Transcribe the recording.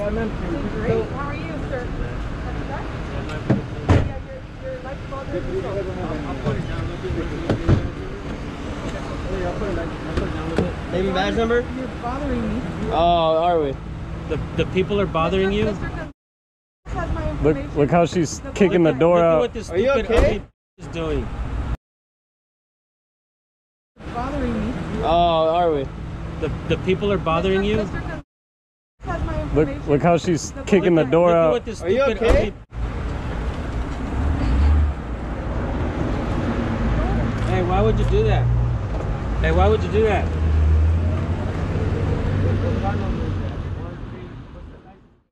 Great. How are you, sir? Yeah, your life bothering you. I'll put it down. Name and badge number? You're bothering me. Oh, are we? The people are bothering you? Look how she's kicking the door Look at out. what this Are you stupid okay? ugly is doing. Bothering me. Oh, are we? The people are bothering you? Look how she's kicking the door Look at out. what this Are you stupid okay? ugly... Hey, why would you do that? Hey, why would you do that?